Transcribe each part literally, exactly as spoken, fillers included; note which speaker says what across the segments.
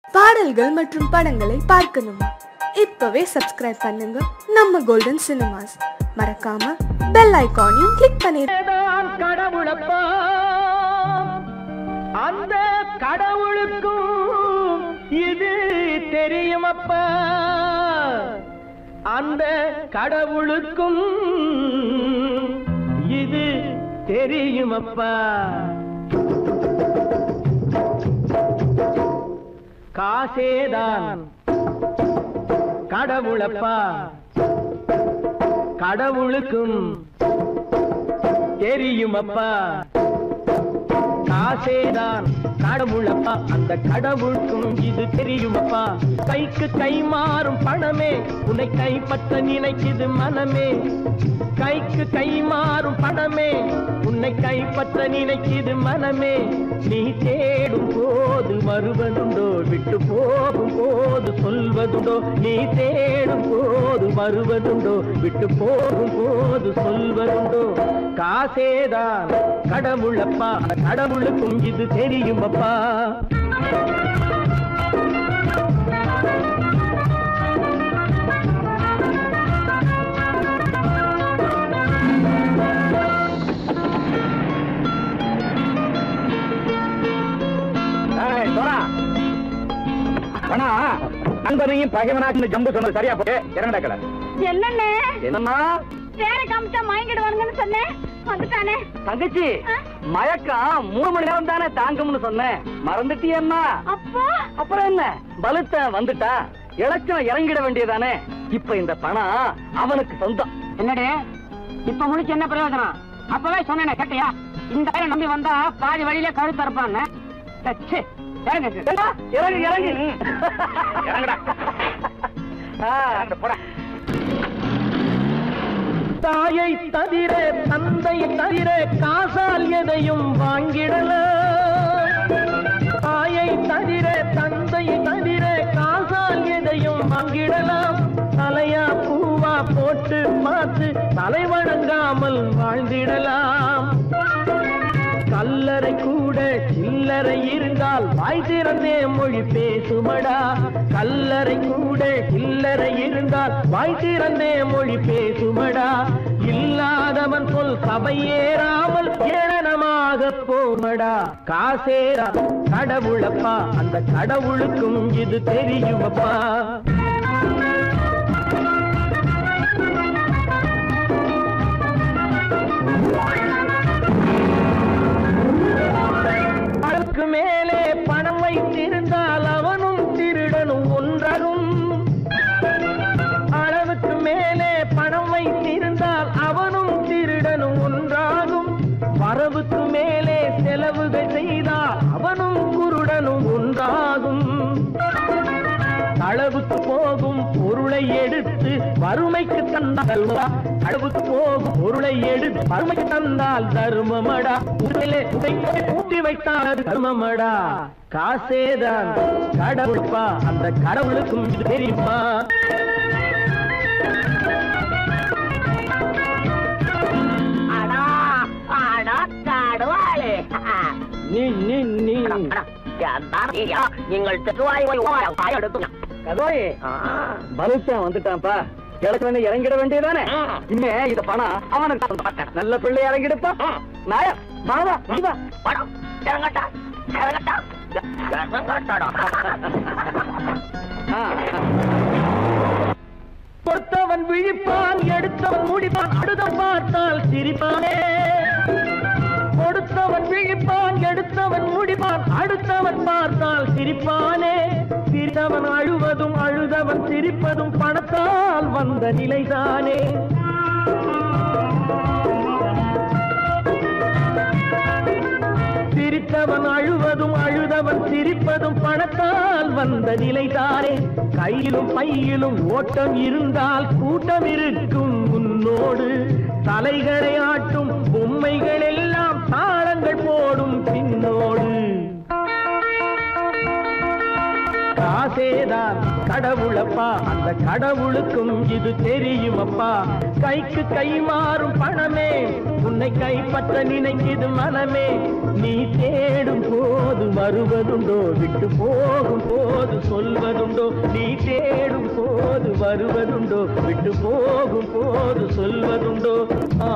Speaker 1: பாடல்கள் மற்றும் படங்களை பார்க்கணுமா? இப்பவே சப்ஸ்கிரைப் பண்ணுங்க நம்ம கோல்டன் சினிமாஸ். மறக்காம பெல் ஐகானையும் கிளிக் பண்ணிருங்க.
Speaker 2: கடவுளப்பா, அந்த கடவுளுக்கும் இது தெரியுமப்பா, அந்த கடவுளுக்கும் இது தெரியுமப்பா. காசேதான் கடவுளப்பா, கடவுளுக்கும் தெரியுமப்பா. காசேதான் கடவுளப்பா, அந்த கடவுளுக்கும் இது தெரியுமப்பா. கைக்கு கை மாறும் பணமே உன்னை கைப்பற்ற நினைக்குது மனமே. கைக்கு கை மாறும் பணமே உன்னை கைப்பற்ற நினைக்குது மனமே. நீ தேடும் போது வருவதுண்டோ, விட்டு போகும் போது சொல்வதுண்டோ. நீ தேடும் போது வருவதுண்டோ, விட்டு போகும் போது சொல்வதுண்டோ. காசேதான் கடவுளப்பா, கடவுளுக்கும் இது தெரியுமப்பா. நண்பனையும் பகைவனாக்கு ஜம்பு சொன்னது சரியா போய் இறங்கடா கடை. என்னண்ணே என்னம்மா வேற காமிச்சா மயங்கிடுவானுங்கன்னு சொன்னேன், வந்துட்டானே. தங்கச்சி மயக்கம் மூணு மணி நேரம் தானே தாங்கும்னு சொன்னேன், மறந்துட்டியம்மா. அப்போ அப்புறம் என்ன, பலுத்த வந்துட்டா இலச்சம் இறங்கிட வேண்டியதானே. இப்ப இந்த பணம் அவனுக்கு சொந்தம். என்னடே இப்ப முடிச்சு என்ன பிரயோஜனம்? அப்பவே சொன்னேன் கேட்டியா? இந்த பேரை நம்பி வந்தா பாதி வழியில கழுத்து இருப்பான்னு. இறங்கு இறங்கு இறங்குடா. தாயை தவிர தந்தை தவிர காசால் எதையும் வாங்கிடலாம். தாயை தவிர தந்தை தவிர காசால் எதையும் வாங்கிடலாம். தலையா பூவா போட்டு பார்த்து தலை வணங்காமல் வாழ்ந்திடலாம். கல்லறை கூட சில்லறை இருந்தால் வாய் திறந்தே மொழி பேசுமடா. கல்லறை கூட சில்லறை இருந்தால் வாய் திறந்தே மொழி பேசுமடா. இல்லாதவன் சொல் சபையேறாமல் ஏளனமாக போமடா. காசேரா கடவுளப்பா, அந்த கடவுளுக்கும் இது தெரியுமப்பா. அளவுக்கு மேலே பணம் வைத்திருந்தால் அவனும் திருடனும் ஒன்றாகும். அளவுக்கு மேலே பணம் வைத்திருந்தால் அவனும் திருடனும் ஒன்றாகும். வரவுக்கு மேலே செலவுகள் செய்தால் அவனும் குருடனும் ஒன்றாகும். அளவுக்கு போகும் பொருளை எடுத்து வறுமைக்கு தந்தால், அளவுக்கு போகும் பொருளை எடுத்து வறுமைக்கு தந்தால் தர்மமடா. கூட்டி வைத்தால் தர்மமடா. காசேதான் கடவுள்பா, அந்த கடவுளுக்கும் தெரியுமா. நீ நீ நீ நீங்கள் வந்துட்டான்ப்பா. கிழக்கு இறங்கிட வேண்டியதானே. இனிமே இந்த பணம் அவனுக்கு நல்ல பிள்ளை இறங்கிடுப்பா. நாயா கொடுத்தவன் விழிப்பான், எடுத்தவன் முடிப்பான், அடுத்த பார்த்தால் சிரிப்பானே. கொடுத்தவன் விழிப்பான், எடுத்தவன் முடிப்பான், அடுத்தவன் பார்த்தால் சிரிப்பானே. சிரித்தவன் அழுவதும் அழுதவன் சிரிப்பதும் பணத்தால் வந்த நிலைதானே. சிரித்தவன் அழுவதும் அழுதவன் சிரிப்பதும் பணத்தால் வந்த நிலைதானே. கையிலும் பையிலும் ஓட்டம் இருந்தால் கூட்டம் இருக்கும் உன்னோடு. தலைகளை ஆட்டும் பொம்மைகள் எல்லாம் தாளங்கள் போடும் பின்னோடு.
Speaker 3: காசேதான் கடவுளப்பா, அந்த கடவுளுக்கும் இது தெரியுமப்பா. கைக்கு கை மாறும் பணமே உன்னை கைப்பற்ற நினைக்குது மனமே. நீ தேடும் போது வருவதுண்டோ, விட்டு போகும் போது சொல்வதுண்டோ. நீ தேடும் போது வருவதுண்டோ, விட்டு போகும் போது சொல்வதுண்டோ. ஆ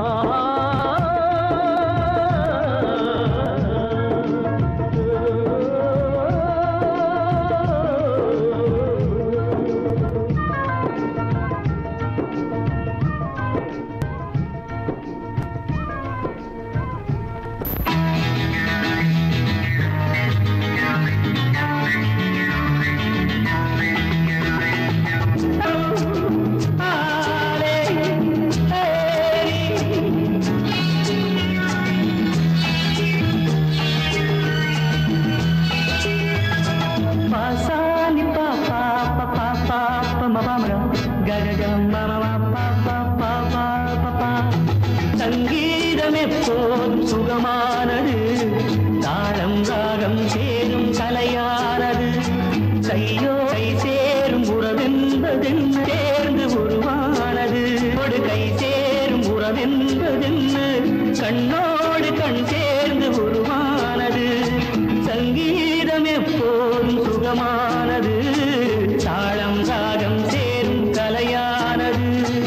Speaker 3: சங்கீதம் எப்போதும் சுகமானது, தாளம் ராகம் சேரும் கலையானது. கையோ கை சேரும் உறவென்பதென்ன சேர்ந்து உருவானது. ஒரு கை சேரும் உறவென்பதென்ன கண்ணோடு கண் சேர்ந்து உருவானது. சங்கீதம் எப்போதும் சுகமானது, தாளம் ராகம் சேரும் கலையானது.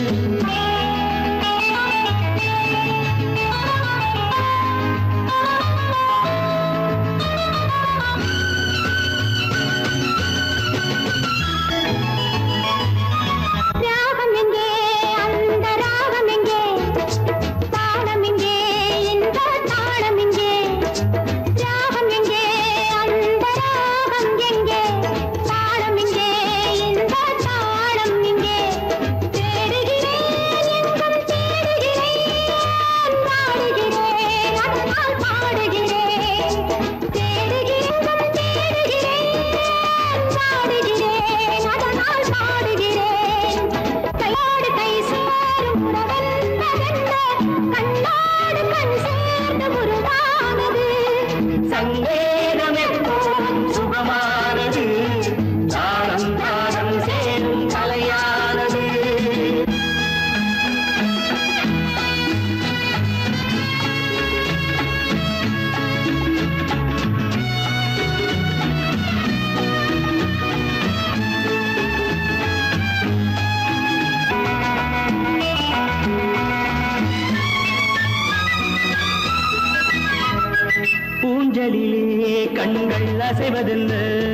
Speaker 3: ஊஞ்சலிலே கண்கள் அசைவதென்ன,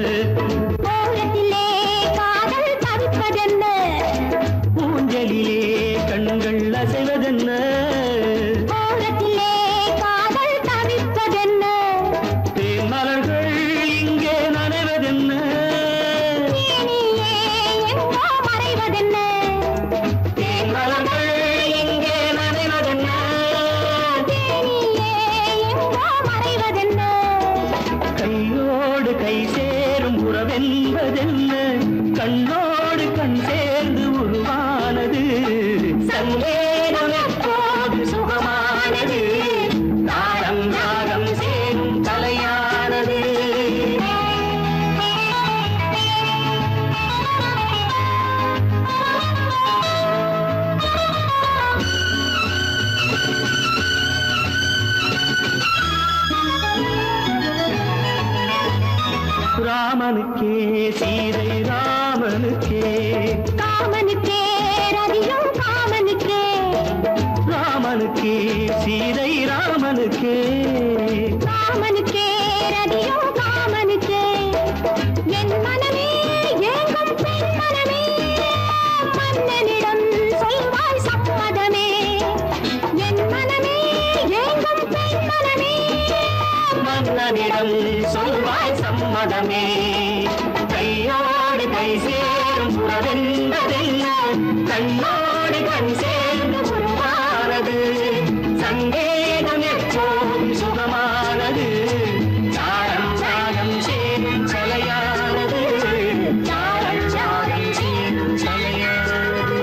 Speaker 3: ஓரத்திலே காதல் தவிப்பதென்ன. ஊஞ்சலிலே கண்கள் அசைவதென்ன, ஓரத்திலே காதல் தவிப்பதென்ன. தேன்மலர்கள் இங்கே நனைவதென்ன, தேனியே எங்கோ மறைவதென்ன. தேன்மலர்கள் இங்கே நனைவதென்ன, தேனியே எங்கோ மறைவதென்ன. கையோடு கை சேரும் உறவென்பதென்ன கண்ணோடு கண் சேர்ந்து உருவானது. சங்கேதம் எப்போது சுகமானது, தாளம் ராகம் சேரும் கலையானது. ராமனுக்கே சீதை ராமனுக்கே, காமனுக்கே ரதியும் காமனுக்கே. ராமனுக்கே சீதை ராமனுக்கே, காமனுக்கே ரதியும் காமனுக்கே. என் மனமே ஏங்கும் பெண் மனமே, மன்னனிடம் சொல்வாய் சம்மதமே. என் மனமே ஏங்கும் பெண் மனமே, மன்னனிடம் சொல்வாய் சம்மதமே. கையோடு கை சேரும் உறவென்பதென்ன கண்ணோடு கண் சேர்ந்து உருவானது. சங்கேதம் எப்போதும் சுகமானது, தாளம் ராகம் சேரும் கலையானது. தாளம் ராகம் சேரும் கலையானது.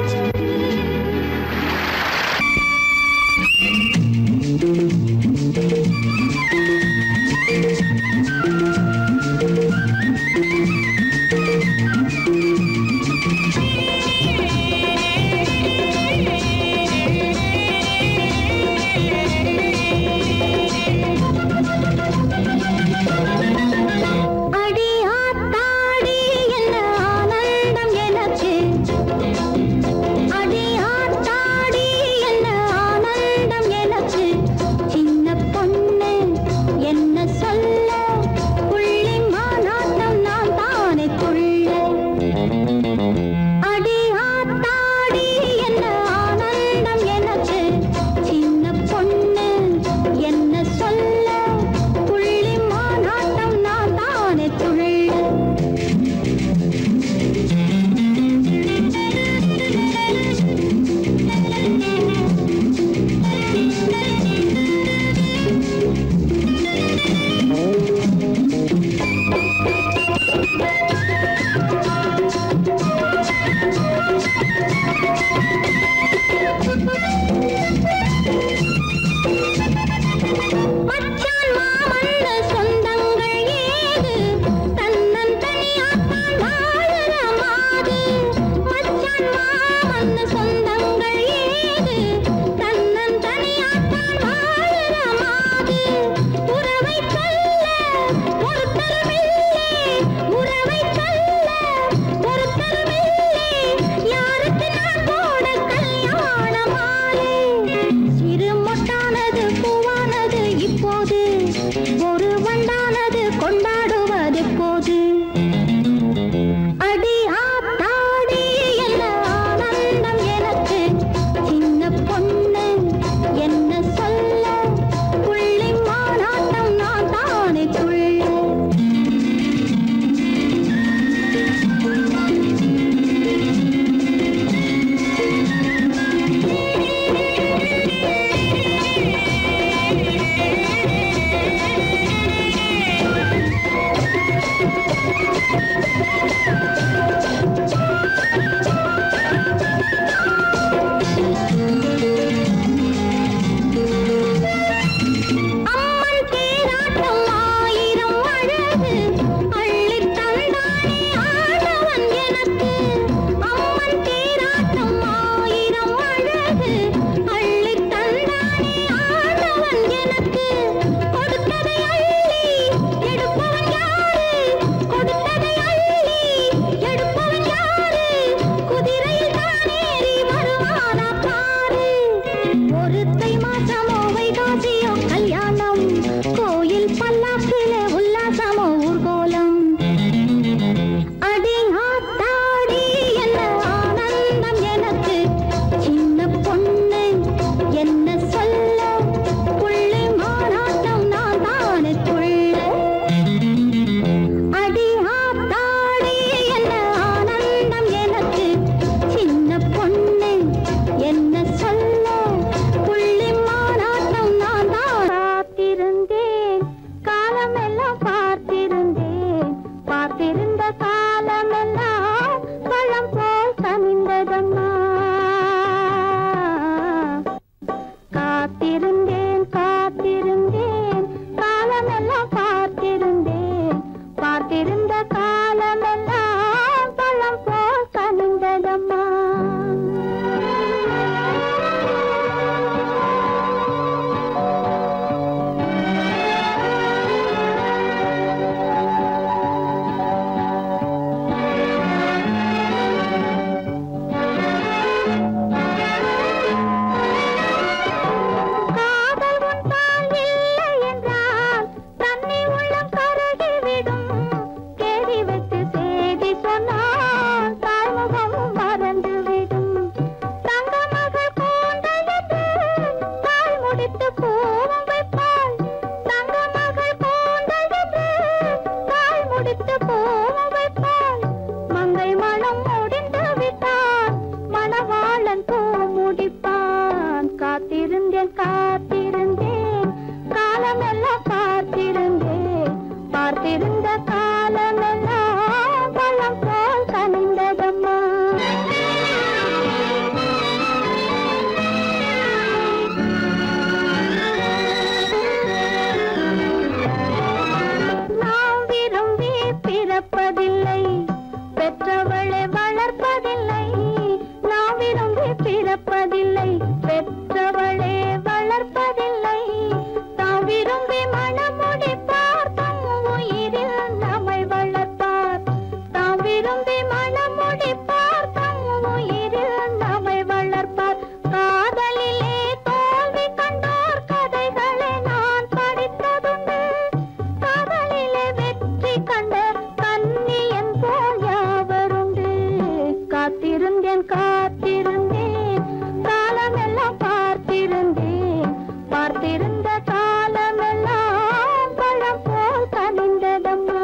Speaker 4: விரும்பி மனம் முடிப்பார் தம் உயிரில் நம்மை வளர்ப்பார் காதலிலே தோல்வி கண்டோர் கதைகளை நான் படித்ததுண்டு காதலிலே வெற்றி கண்ட கன்னியன் போல் யாவருண்டு காத்திருந்தேன் காத்திருந்தேன் காலமெல்லாம் பார்த்திருந்தேன் பார்த்திருந்த காலமெல்லாம் பழம் போல் கனிந்ததம்மா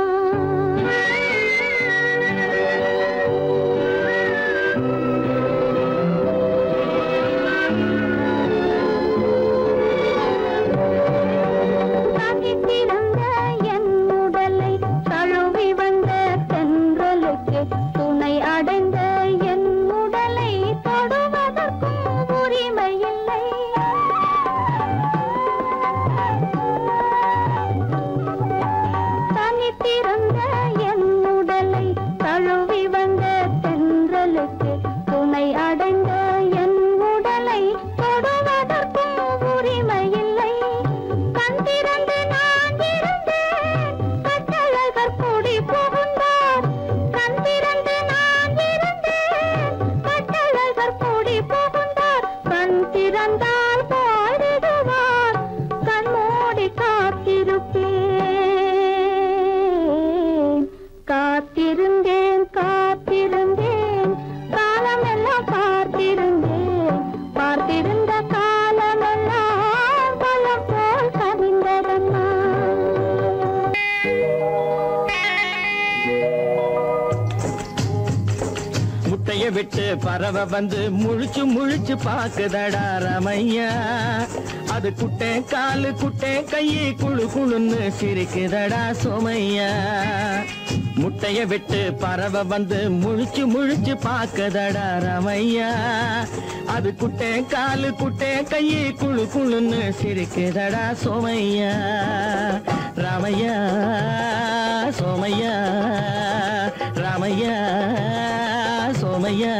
Speaker 4: தனித்திருந்த என் உடலை தழுவி வந்த தென்றலுக்கு துணை அடைந்த என் உடலை தொடுவதற்கும் உரிமை இல்லை தனித்திருந்த என் உடலை தழுவி வந்த தென்றலுக்கு துணை அடைந்த என் உடலை தொடுவதற்கும் உரிமை இல்லை கண் திறந்து நான் இருந்தேன் கட்டழகர் கூடி புகுந்தார் கண் திறந்து நான் இருந்தேன் கட்டழகர் கூடி புகுந்தார் கண் திறந்தால் பாடிடுவார் கண் மூடி காத்திருப்பேன் காத்திருந்தேன் காத்திருந்தேன் காலமெல்லாம் பார்த்திருந்தேன் பார்த்திருந்த காலமெல்லாம் பழம் போல் கனிந்ததம்மா
Speaker 3: முட்டைய விட்டு பறவை வந்து முழிச்சு முழிச்சு பாக்குதடா ரமையா அது குட்டை காலு குட்டை கையை குழு குழுன்னு சிரிக்குதடா சோமையா முட்டைய விட்டு பறவை வந்து முழிச்சு முழிச்சு பாக்குதடா ரமையா அது குட்டை காலு குட்டை கையை குழு குழுன்னு சிரிக்குதடா சோமையா ராமையா சோமையா ராமையா சோமையா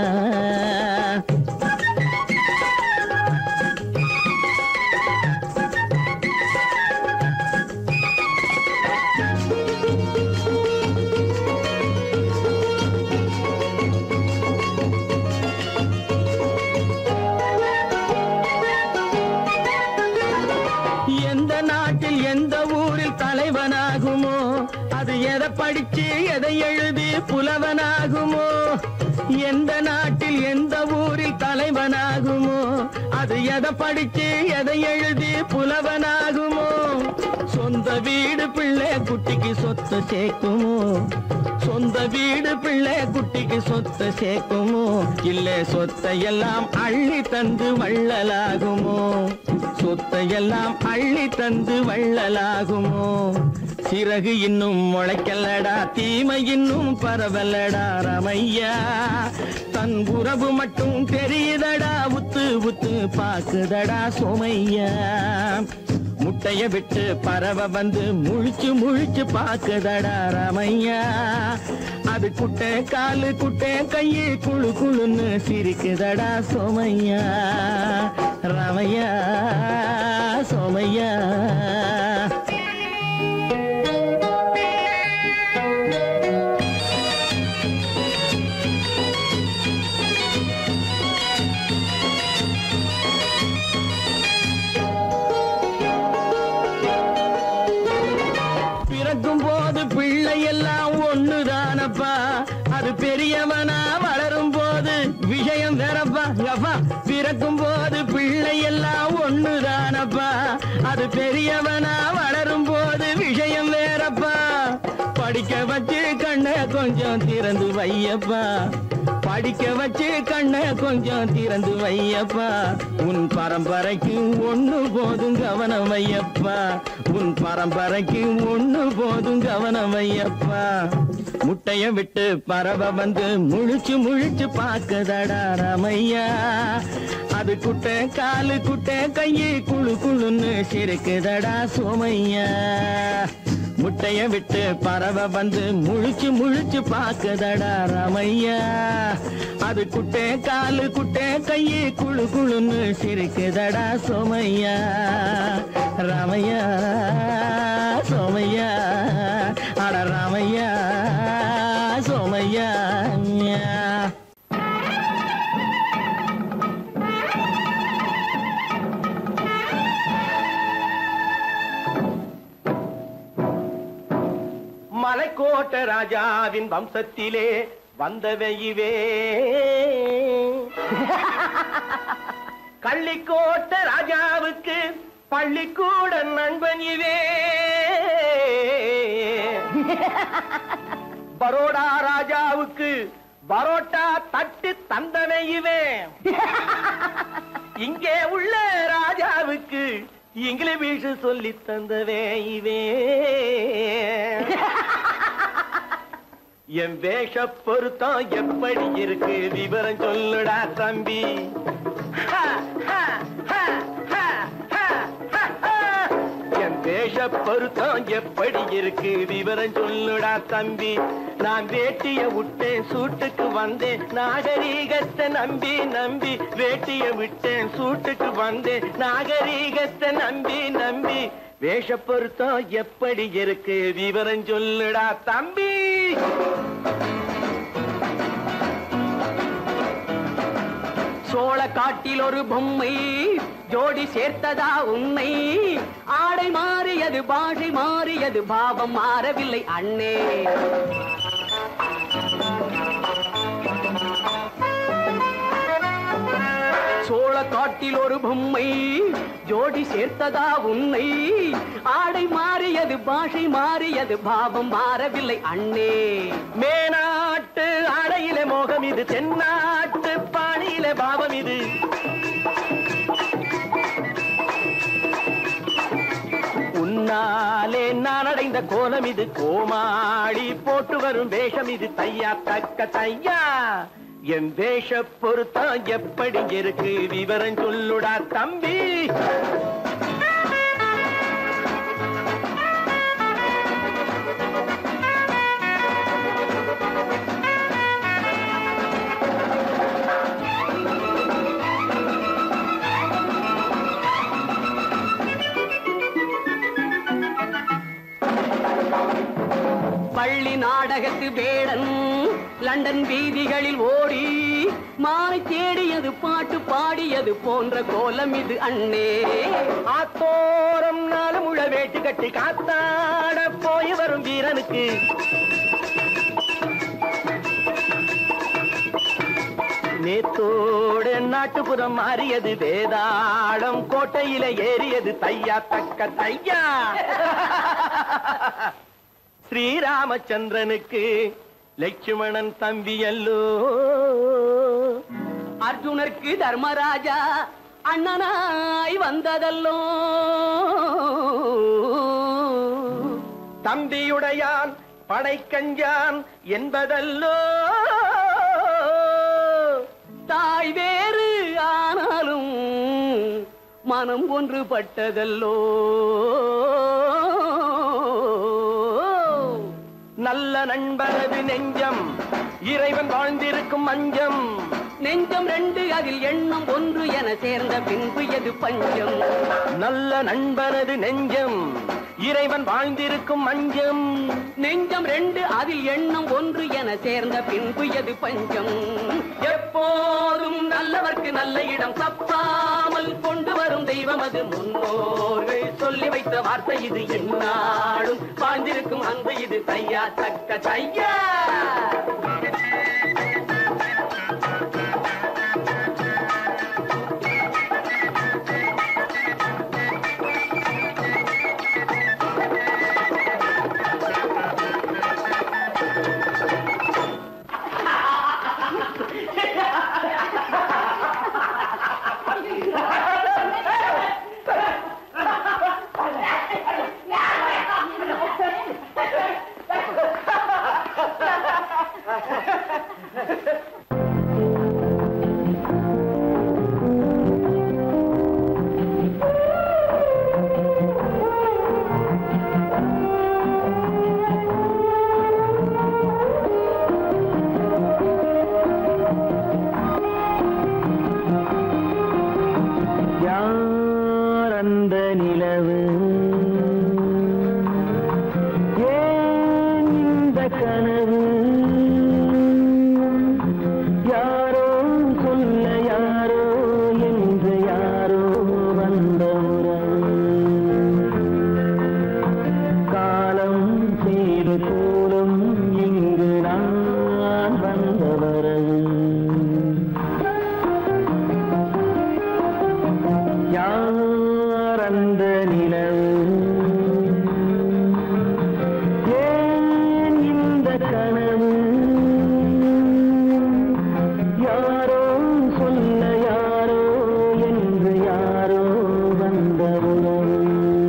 Speaker 3: எந்த நாட்டில் எந்த ஊரில் தலைவனாகுமோ அது எதை படிச்சு எதை எழுதி புலவனாகுமோ எந்த நாட்டில் எந்த ஊரில் தலைவனாகுமோ அது எதை படிச்சு எதை எழுதி புலவனாகுமோ சொந்த வீடு பிள்ளை குட்டிக்கு சொத்து சேர்க்குமோ சொந்த வீடு பிள்ளை குட்டிக்கு சொத்து சேர்க்குமோ இல்ல சொத்தை எல்லாம் அள்ளி தந்து வள்ளலாகுமோ சொத்தை எல்லாம் அள்ளி தந்து வள்ளலாகுமோ சிறகு இன்னும் முளைக்கல்லடா தீமை இன்னும் பரவலடா ரமையா தன் உறவு மட்டும் தெரியுதடா உத்து உத்து பாக்குதடா சோமையா முட்டைய விட்டு பறவை வந்து முழிச்சு முழிச்சு பாக்குதடா ரமையா அது குட்டை காலு குட்டை கையை குழு குழுன்னு சிரிக்குதடா சோமையா ரமையா சோமையா பிறக்கும் போது பிள்ளை எல்லாம் ஒண்ணுதானப்பா அது பெரியவனா வளரும் போது விஷயம் வேறப்பா அப்பா பிறக்கும் போது பிள்ளை எல்லாம் ஒண்ணுதானப்பா அது பெரியவனா வளரும் போது விஷயம் வேறப்பா படிக்க வச்சு கண்ணை கொஞ்சம் திறந்து வையப்பா படிக்க வச்சு கண்ணை கொஞ்சம் திறந்து வையப்பா உன் பரம்பரைக்கு ஒண்ணு போதும் கவனம் வையப்பா உன் பரம்பரைக்கு ஒண்ணு போதும் கவனம் வையப்பா முட்டைய விட்டு பறவை வந்து முழிச்சு முழிச்சு பாக்குதடா ரமையா அது குட்டை காலு குட்டை கையை குழு குழுன்னு சிரிக்குதடா சோமையா முட்டைய விட்டு பறவை வந்து முழிச்சு முழிச்சு பாக்குதடா ரமையா அது குட்டை காலு குட்டை கையை குழு குழுன்னு சிரிக்குதடா சோமையா ராமையா சோமையா அட ராமையா சோமையா ராஜாவின் வம்சத்திலே வந்தவையுவே கள்ளிக்கோட்ட ராஜாவுக்கு பள்ளிக்கூட நண்பன் இவே பரோடா ராஜாவுக்கு பரோட்டா தட்டு தந்தனை இவே இங்கே உள்ள ராஜாவுக்கு இங்கிலீஷ் சொல்லி தந்தவே இவே என் வேஷ பொருத்தம் எப்படி இருக்கு விவரம் சொல்லுடா தம்பி என் வேஷ பொருத்தம் எப்படி இருக்கு விவரம் சொல்லுடா தம்பி நான் வேட்டிய விட்டேன் சூட்டுக்கு வந்தேன் நாகரீகத்தை நம்பி நம்பி வேட்டிய விட்டேன் சூட்டுக்கு வந்தேன் நாகரீகத்தை நம்பி நம்பி வேஷ பொருத்தம் எப்படி இருக்கு விவரம் சொல்லுடா தம்பி சோழ காட்டில் ஒரு பொம்மை ஜோடி சேர்த்ததா உண்மை ஆடை மாறியது பாஷை மாறியது பாவம் மாறவில்லை அண்ணே சோழ காட்டில் ஒரு பொம்மை ஜோடி சேர்த்ததா உண்மை ஆடை மாறியது பாஷை மாறியது பாவம் மாறவில்லை அண்ணே மேனாட்டு ஆடையிலே மோகம் இது தென்னாட்டு பாணியிலே பாவம் இது உன்னாலே நான் அடைந்த கோலம் இது கோமாளி போட்டு வரும் வேஷம் இது தையா தக்க தையா என் வேஷ பொருத்தம் எப்படி இருக்கு விவரம் சொல்லுடா தம்பி பள்ளி நாடகத்து வேடன் லண்டன் வீதிகளில் ஓடி மானை தேடியது பாட்டு பாடியது போன்ற கோலம் இது அண்ணே ஆத்தோரம் நாலு முழ வேட்டு கட்டி காத்தாட போய் வரும் வீரனுக்கு நேத்தோடு நாட்டுப்புறம் மாறியது வேதாளம் கோட்டையில ஏறியது தையா தக்க தையா ஸ்ரீராமச்சந்திரனுக்கு லட்சுமணன் தம்பி அல்லோ அர்ஜுனருக்கு தர்மராஜா அண்ணனாய் வந்ததல்லோ தம்பியுடையான் படைக்கஞ்சான் என்பதல்லோ தாய் வேறு ஆனாலும் மனம் ஒன்றுபட்டதல்லோ நல்ல நண்பனது நெஞ்சம் இறைவன் வாழ்ந்திருக்கும் மஞ்சம் நெஞ்சம் ரெண்டு அதில் எண்ணம் ஒன்று என சேர்ந்த பின்பு எது பஞ்சம் நல்ல நண்பனது நெஞ்சம் இறைவன் வாழ்ந்திருக்கும் மஞ்சம் நெஞ்சம் ரெண்டு அதில் எண்ணம் ஒன்று என சேர்ந்த பின்பு எது பஞ்சம் எப்போதும் நல்லவர்க்கு நல்ல இடம் தப்பாமல் கொண்டு வரும் தெய்வம் அது முன்னோர்கள் சொல்லி வைத்த வார்த்தை இது என்னாலும் வாழ்ந்திருக்கும் அன்பு இது தையா தக்க தையா வரம் யார் அந்த நிலவு ஏன் இந்த கனவு யாரோ சொல்ல யாரோ என்று யாரோ வந்த உறவு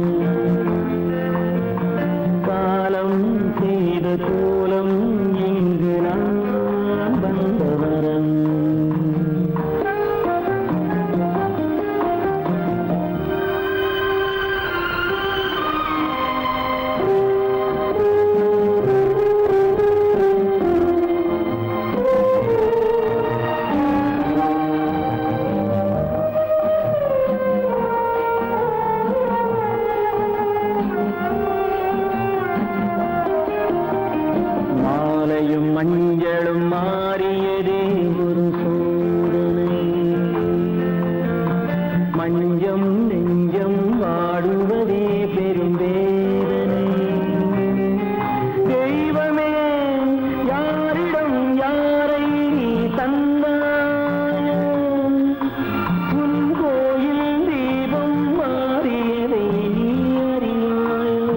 Speaker 3: காலம் செய்த கோலம் இங்கு நான் வந்த வரம் மஞ்சளும் மாறியதே ஒரு சோதனை மஞ்சம் நெஞ்சம் வாடுவதே பெரும் வேதனை தெய்வமே யாரிடம் யாரை தந்தாயோ உன் கோயில் தீபம் மாறியதை நீ அறியாயோ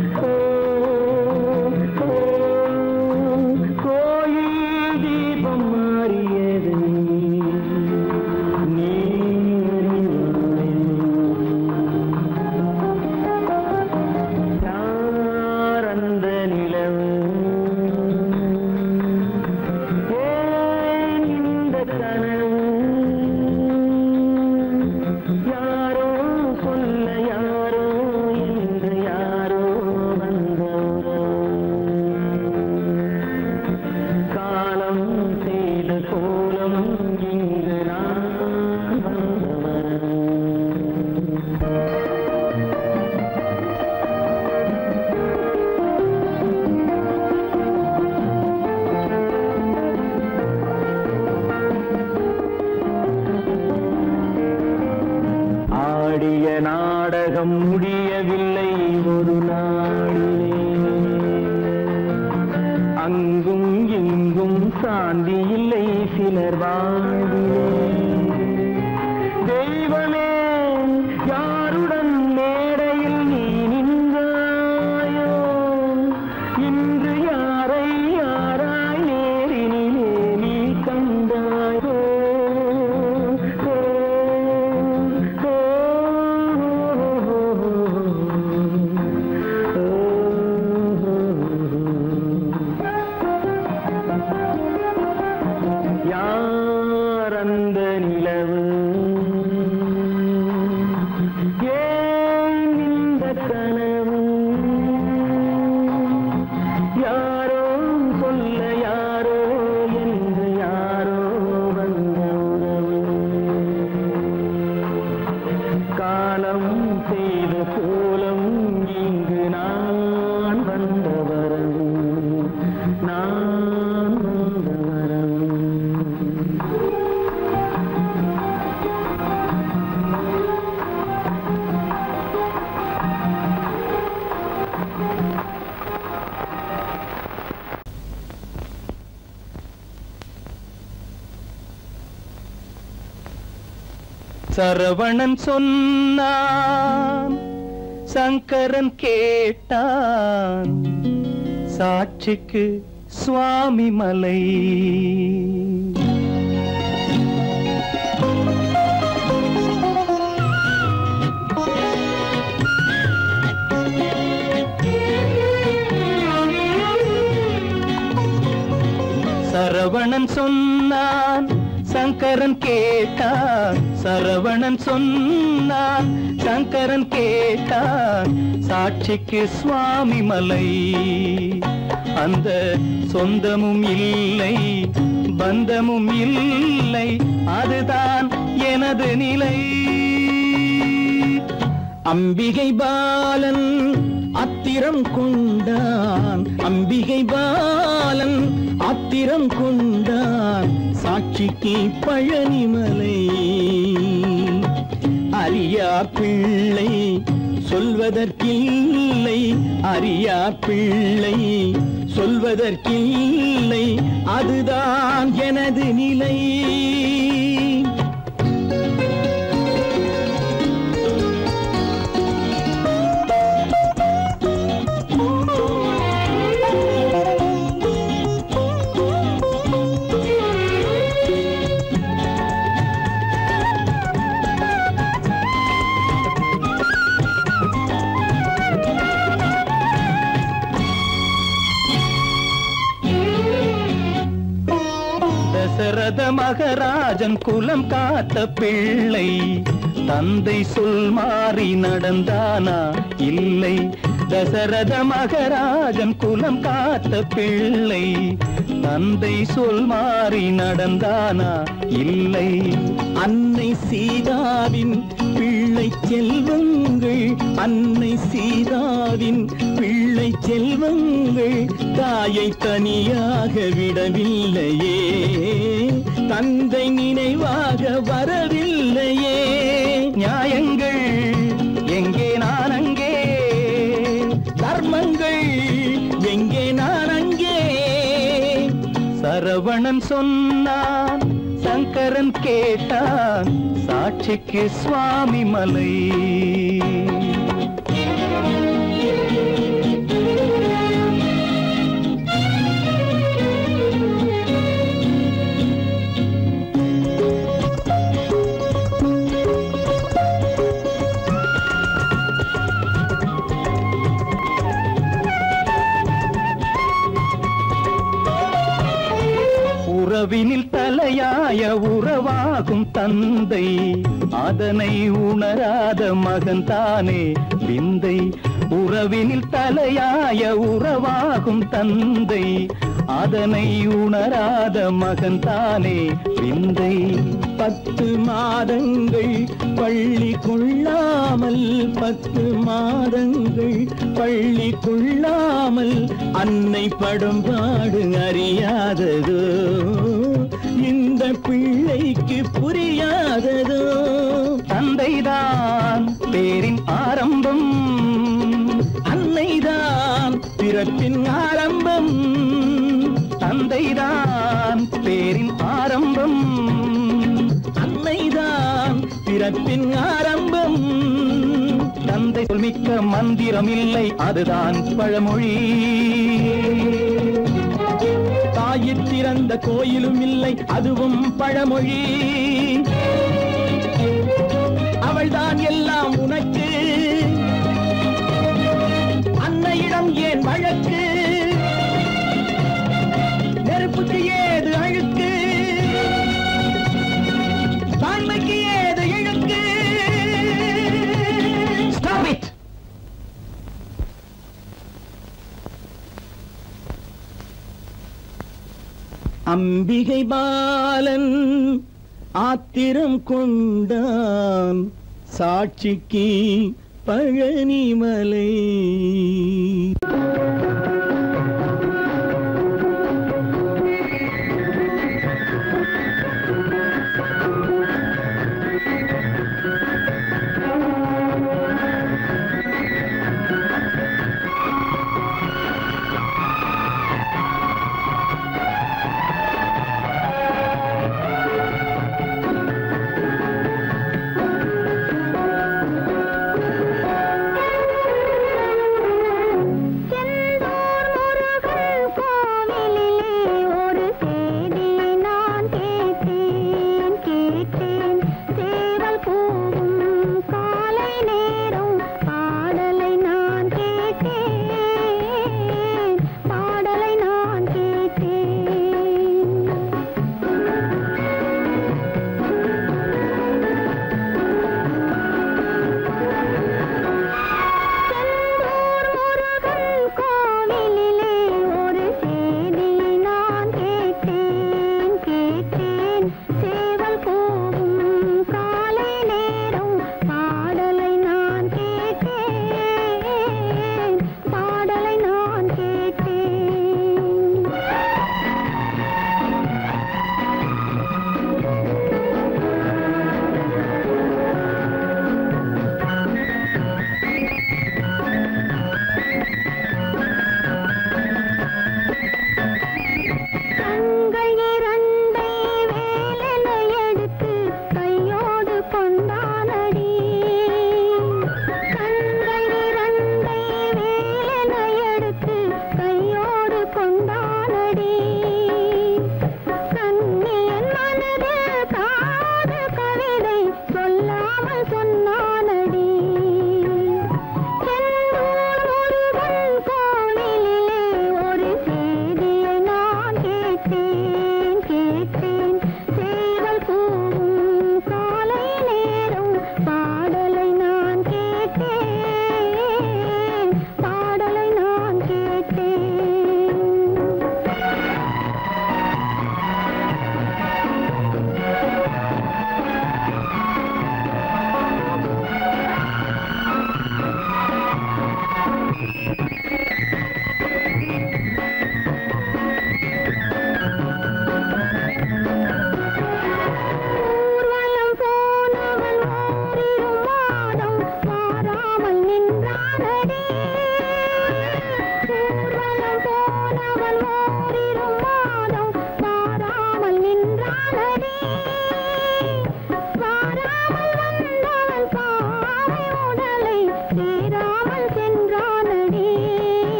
Speaker 3: நாடகம் முடியவில்லை ஒரு நாளிலே அங்கும் இங்கும் சாந்தி இல்லை சிலர் வாழ்விலே தெய்வமே யாருடன் மேடையில் நீ நின்றாயோ இன்று யாரை யாராய் நேரினிலே நீ கண்டாயோ யாரந்த நிலவு ஏன் இந்த கனவு யாரோ சொல்ல யாரோ என்று யாரோ வந்த உறவு காலம் செய்த கோலம் இங்கு நான் வந்த வரம் நான் வந்த வரம்
Speaker 5: சரவணன் சொன்னான் சங்கரன் கேட்டான் சாட்சிக்கு சுவாமி மலை சரவணன் சொன்னான் சங்கரன் கேட்டான் சரவணன் சொன்னான் சங்கரன் கேட்டான் சாட்சிக்கு சுவாமி மலை அந்த சொந்தமும் இல்லை பந்தமும் இல்லை அதுதான் எனது நிலை
Speaker 3: அம்பிகை பாலன் அத்திரம் கொண்டான் அம்பிகை பாலன் அத்திரம் கொண்டான் சாட்சிக்கு பழனிமலை அறியா பிள்ளை சொல்வதற்கில்லை அறியா பிள்ளை
Speaker 5: சொல்வதற்கில்லை, அதுதான் எனது நிலை. தசரத மகராஜன் குலம் காத்த பிள்ளை, தந்தை சொல் மாறி நடந்தானா இல்லை. தசரத மகராஜன் குலம் காத்த பிள்ளை, தந்தை சொல் மாறி நடந்தானா இல்லை. அன்னை சீதாவின் பிள்ளை செல்வங்கள், அன்னை சீதாவின் பிள்ளை செல்வங்கள் தாயை தனியாக விடவில்லையே, தந்தை நினைவாக வரவில்லையே. நியாயங்கள் எங்கே நான் அங்கே, தர்மங்கள் எங்கே நான் அங்கே. சரவணன் சொன்னான், சங்கரன் கேட்டான், சாட்சிக்கு சுவாமி மலை. உறவினில் தலையாய உறவாகும் தந்தை, அதனை உணராத மகன் தானே விந்தை. உறவினில் தலையாய உறவாகும் தந்தை, அதனை உணராத மகன் தானே விந்தை. பத்து மாதங்கள் பள்ளி கொள்ளாமல், பத்து மாதங்கள் பள்ளி கொள்ளாமல் அன்னை படும் பாடு அறியாததோ, இந்த பிள்ளைக்கு புரியாததோ. தந்தைதான் பேரின் ஆரம்பம், அன்னைதான் பிறப்பின் ஆரம்பம். தந்தைதான் பேரின் ஆரம்பம், அன்னைதான் பிறப்பின் ஆரம்பம். தந்தை சொல்மிக்க மந்திரம் இல்லை, அதுதான் பழமொழி. தாயிற் திறந்த கோயிலும் இல்லை, அதுவும் பழமொழி. அவள்தான் எல்லாம் உனக்கு, அன்னையிடம் ஏன் வழக்கு? நெருப்புக்கு ஏது அழுக்கு, தாய்மைக்கு ஏது இழுக்கு? Stop it! அம்பிகை பாலன் ஆத்திரம் கொண்டான், சாட்சிக்கு பழனிமலை.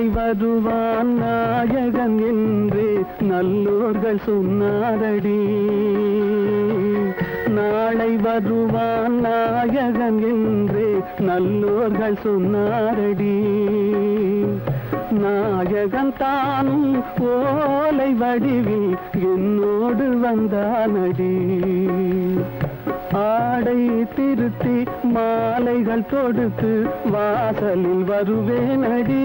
Speaker 5: வருவான் நாயகன் என்று நல்லோர்கள் சொன்னாரடி. நாளை வருவான் நாயகன் என்று நல்லோர்கள் சொன்னாரடி. நாயகன் தானும் ஓலை வடிவில் என்னோடு வந்தானடி. ஆடை திருத்தி மாலைகள் தொடுத்து வாசலில் வருவேனடி.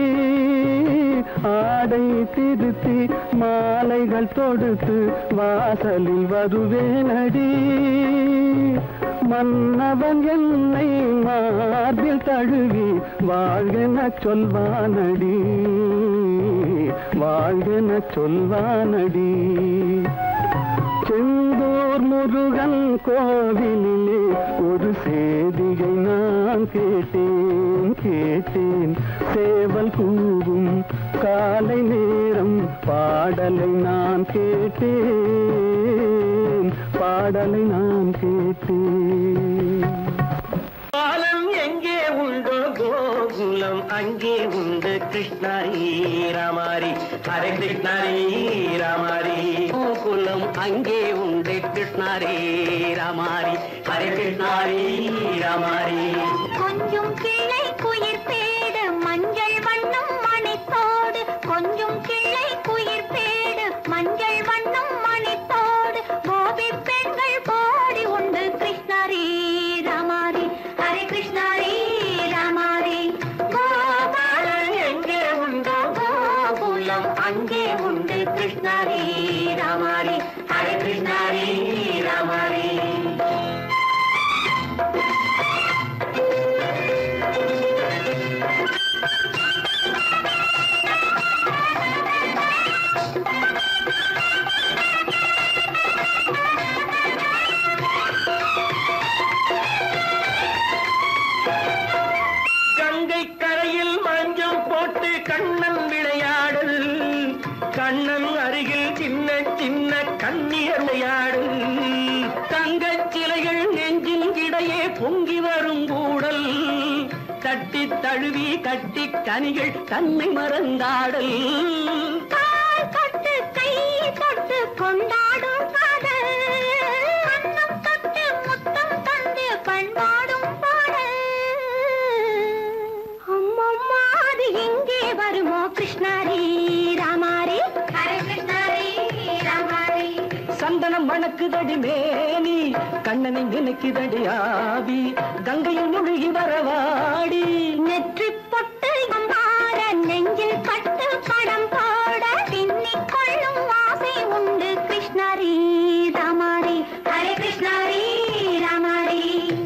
Speaker 5: ஆடை திருத்தி மாலைகள் தொடுத்து வாசலில் வருவேனடி. மன்னவன் என்னை மார்பில் தழுவி வாழ்கென சொல்வானடி. வாழ்கென சொல்வானடி. செந்தூர் முருகன் கோவிலிலே ஒரு சேதியை நான் கேட்டேன் கேட்டேன். சேவல் கூவும் காலை நேரம் பாடலை நான் கேட்டேன். பாடலை நான் கேட்டேன்.
Speaker 3: பாலம் எங்கே உண்டோ கோகுலம் அங்கே உண்டு கிருஷ்ணாரி ராமாரி. ஹரே கிருஷ்ணாரி ராமாரி. கோகுலம் அங்கே உண்டு கிருஷ்ணாரி ராமாரி. ஹரே கிருஷ்ணாரி ராமாரி.
Speaker 4: கொஞ்சம் கிளை குயிர் பேடு மஞ்சள் வண்ணம் மணித்தோடு. கொஞ்சம் கிளை குயிர் பேடு மஞ்சள் வண்ணம் மணித்தோடு. கோபி பெண்கள் போடி உண்டு கிருஷ்ணாரி ராமாரி. ஹரே கிருஷ்ணாரி ராமாரி.
Speaker 3: கோபாலம் எங்கே உண்டோ கோகுலம் அங்கே உண்டு கிருஷ்ணாரி ராமாரி. ஹரே கிருஷ்ணாரி ராமாரி. கங்கை கரையில் மஞ்சள் போட்டு கண்ணன் விளையாடல். கண்ணன் அருகில் சின்ன சின்ன கண்ணியர் விளையாடல். தங்கச் சிலைகள் நெஞ்சின் இடையே பொங்கி வரும் கூடல். தட்டி தழுவி கட்டி கனிகள் தன்னை மறந்தாடல்.
Speaker 4: கால் தொட்டு கை தொட்டு கொண்டாடும் காதல். கண்ணம் தொட்டு முத்தம் தந்து பண்பாடும் பாடல். அம்மம்மா அது எங்கே வருமோ கிருஷ்ணாரி ராமாரி. ஹரே கிருஷ்ணாரி ராமாரி.
Speaker 3: சந்தனம் மணக்குதடி மேனி கண்ணனை நினைக்குதடி ஆவி. கங்கையில் முழுகி வரவாடி.
Speaker 4: நெற்றி பொட்டு அம்பார நெஞ்சில் பட்டு படம் போட பின்னிக் கொள்ளும் ஆசை உண்டு கிருஷ்ணாரி ராமாரி. ஹரே கிருஷ்ணாரி ராமாரி.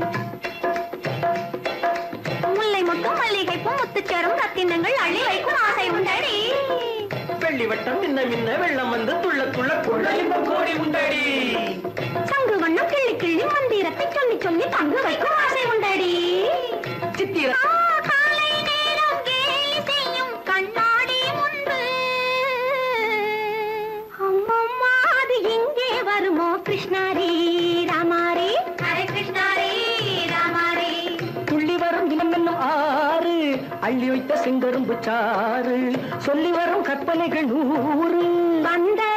Speaker 4: முல்லை மொட்டும் மல்லிகை பூ முத்துச்சேரும் ரத்தினங்கள் அள்ளி வைக்கும் ஆசை உண்டடி.
Speaker 3: வெள்ளி வட்டம் மின்ன மின்ன வெள்ளம் வந்து துள்ள துள்ள கொள்ள இன்பம் கோடி உண்டடி.
Speaker 4: சங்கு வண்ணம் கிள்ளி கிள்ளி மந்திரத்தை சொல்லி சொல்லி பங்கு வைக்கும் ஆசை உண்டடி.
Speaker 3: சித்திர
Speaker 4: காலை நேரம் கேலி செய்யும் கண்ணாடி உண்டு. அம்மம்மா அது எங்கே வருமோ கிருஷ்ணாரி ராமாரி. ஹரே கிருஷ்ணாரி ராமாரி.
Speaker 3: துள்ளி வரும் தினம் என்னும் ஆறு அள்ளி வைத்த செங்கரும்பு சாறு. சொல்லி வரும் கற்பனைகள் நூறு.
Speaker 4: வந்த